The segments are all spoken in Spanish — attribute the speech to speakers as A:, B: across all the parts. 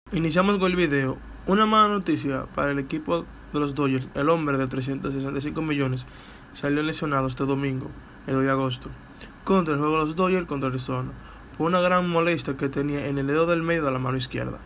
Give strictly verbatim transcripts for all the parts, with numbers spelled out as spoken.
A: Iniciamos con el video. Una mala noticia para el equipo de los Dodgers. El hombre de trescientos sesenta y cinco millones salió lesionado este domingo, el dos de agosto, contra el juego de los Dodgers contra Arizona, por una gran molestia que tenía en el dedo del medio de la mano izquierda.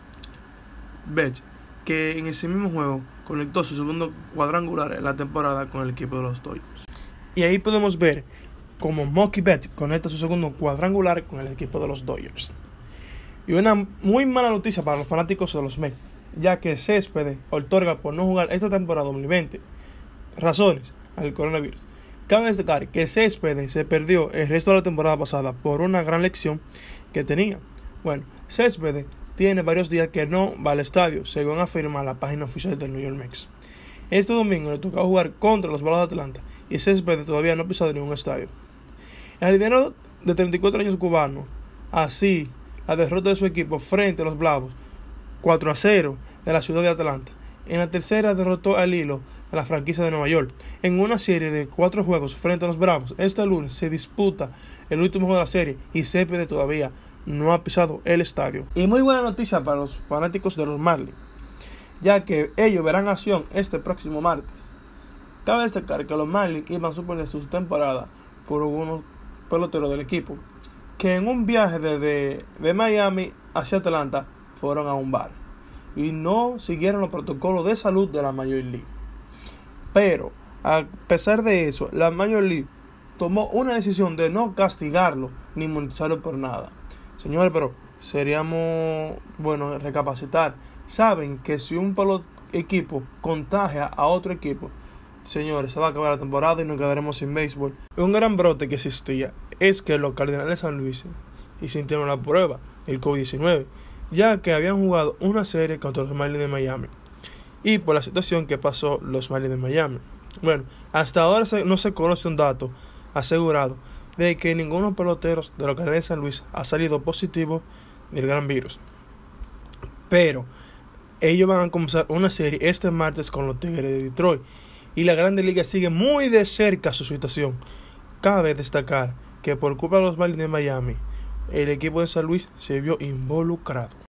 A: Betts, que en ese mismo juego conectó su segundo cuadrangular en la temporada con el equipo de los Dodgers. Y ahí podemos ver cómo Mookie Betts conecta su segundo cuadrangular con el equipo de los Dodgers. Y una muy mala noticia para los fanáticos de los Mets, ya que Céspedes otorga por no jugar esta temporada dos mil veinte razones al coronavirus. Cabe destacar que Céspedes se perdió el resto de la temporada pasada por una gran lesión que tenía. Bueno, Céspedes tiene varios días que no va al estadio, según afirma la página oficial del New York Mets. Este domingo le tocó jugar contra los Bravos de Atlanta y Céspedes todavía no ha pisado ningún estadio. El jardinero de treinta y cuatro años cubano, así la derrota de su equipo frente a los Bravos cuatro a cero de la ciudad de Atlanta. En la tercera derrotó al hilo de la franquicia de Nueva York en una serie de cuatro juegos frente a los Bravos. Este lunes se disputa el último juego de la serie y Céspedes todavía no ha pisado el estadio. Y muy buena noticia para los fanáticos de los Marlins, ya que ellos verán acción este próximo martes. Cabe destacar que los Marlins iban a suspender su temporada por algunos peloteros del equipo que en un viaje desde de Miami hacia Atlanta fueron a un bar y no siguieron los protocolos de salud de la Major League. Pero a pesar de eso, la Major League tomó una decisión de no castigarlo ni monetizarlo por nada. Señores, pero seríamos bueno recapacitar. Saben que si un pelot- equipo contagia a otro equipo, señores, se va a acabar la temporada y nos quedaremos sin béisbol. Un gran brote que existía es que los Cardenales de San Luis hicieron la prueba del COVID diecinueve, ya que habían jugado una serie contra los Marlins de Miami y por la situación que pasó los Marlins de Miami. Bueno, hasta ahora no se conoce un dato asegurado de que ninguno de los peloteros de los Cardenales de San Luis ha salido positivo del gran virus. Pero ellos van a comenzar una serie este martes con los Tigres de Detroit y la Grande Liga sigue muy de cerca su situación. Cabe destacar que por culpa de los Marlins de Miami, el equipo de San Luis se vio involucrado.